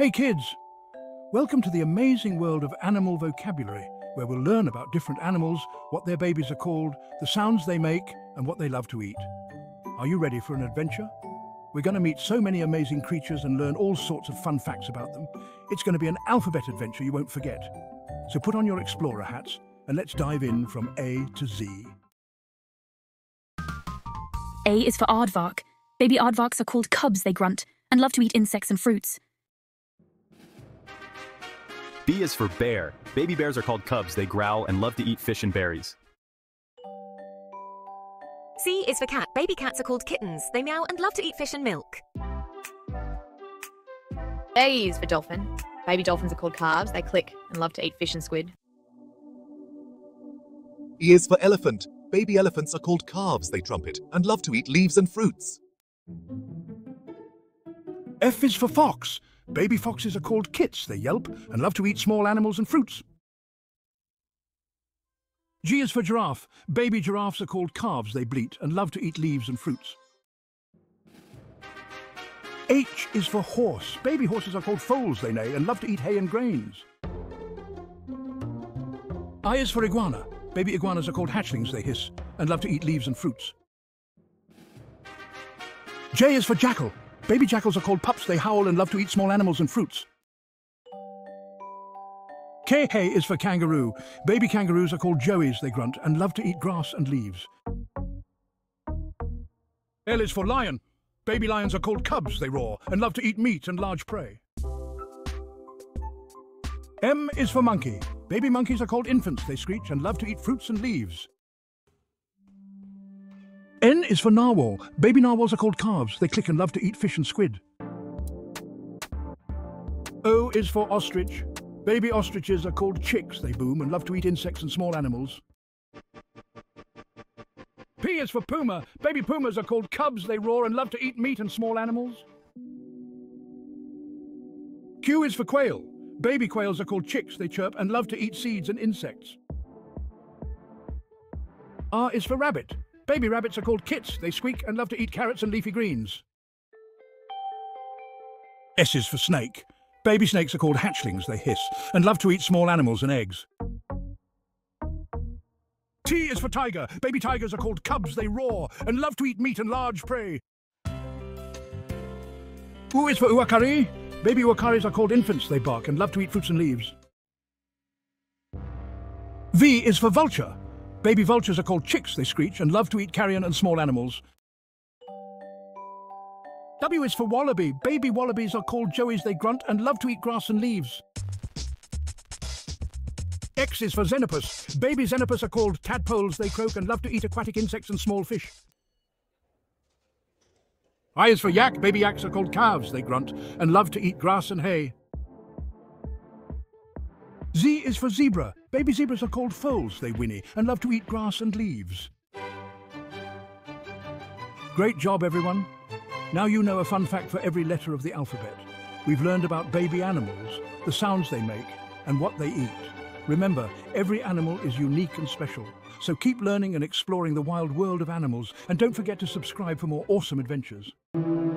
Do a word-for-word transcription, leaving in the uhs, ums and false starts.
Hey kids! Welcome to the amazing world of animal vocabulary, where we'll learn about different animals, what their babies are called, the sounds they make, and what they love to eat. Are you ready for an adventure? We're going to meet so many amazing creatures and learn all sorts of fun facts about them. It's going to be an alphabet adventure you won't forget. So put on your explorer hats and let's dive in from A to Z. A is for aardvark. Baby aardvarks are called cubs, they grunt, and love to eat insects and fruits. B is for bear. Baby bears are called cubs, they growl and love to eat fish and berries. C is for cat. Baby cats are called kittens. They meow and love to eat fish and milk. A is for dolphin. Baby dolphins are called calves. They click and love to eat fish and squid. E is for elephant. Baby elephants are called calves. They trumpet and love to eat leaves and fruits. F is for fox. Baby foxes are called kits. They yelp and love to eat small animals and fruits. G is for giraffe. Baby giraffes are called calves. They bleat and love to eat leaves and fruits. H is for horse. Baby horses are called foals. They neigh and love to eat hay and grains. I is for iguana. Baby iguanas are called hatchlings. They hiss and love to eat leaves and fruits. J is for jackal. Baby jackals are called pups. They howl and love to eat small animals and fruits. K is for kangaroo. Baby kangaroos are called joeys. They grunt and love to eat grass and leaves. L is for lion. Baby lions are called cubs. They roar and love to eat meat and large prey. M is for monkey. Baby monkeys are called infants. They screech and love to eat fruits and leaves. N is for narwhal. Baby narwhals are called calves. They click and love to eat fish and squid. O is for ostrich. Baby ostriches are called chicks. They boom and love to eat insects and small animals. P is for puma. Baby pumas are called cubs. They roar and love to eat meat and small animals. Q is for quail. Baby quails are called chicks. They chirp and love to eat seeds and insects. R is for rabbit. Baby rabbits are called kits. They squeak and love to eat carrots and leafy greens. S is for snake. Baby snakes are called hatchlings. They hiss and love to eat small animals and eggs. T is for tiger. Baby tigers are called cubs. They roar and love to eat meat and large prey. U is for uakari. Baby uakaris are called infants. They bark and love to eat fruits and leaves. V is for vulture. Baby vultures are called chicks. They screech and love to eat carrion and small animals. W is for wallaby. Baby wallabies are called joeys. They grunt and love to eat grass and leaves. X is for xenopus. Baby xenopus are called tadpoles. They croak and love to eat aquatic insects and small fish. I is for yak. Baby yaks are called calves. They grunt and love to eat grass and hay. Z is for zebra. Baby zebras are called foals. They whinny and love to eat grass and leaves. Great job, everyone. Now you know a fun fact for every letter of the alphabet. We've learned about baby animals, the sounds they make, and what they eat. Remember, every animal is unique and special. So keep learning and exploring the wild world of animals, and don't forget to subscribe for more awesome adventures.